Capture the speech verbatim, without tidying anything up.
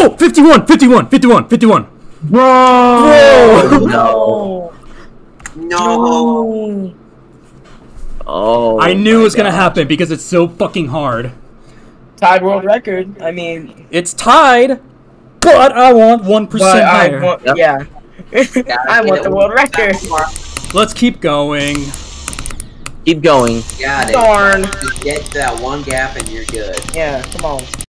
No! fifty-one, fifty-one, fifty-one, fifty-one. Bro! No. No. Oh. I knew my it was gonna gosh. happen because it's so fucking hard. Tied world record. I mean, It's tied, but I want one but percent I higher. want, Yep. yeah. I want the world record. Let's keep going. Keep going. Got it. Darn. Just get to that one gap and you're good. Yeah, come on.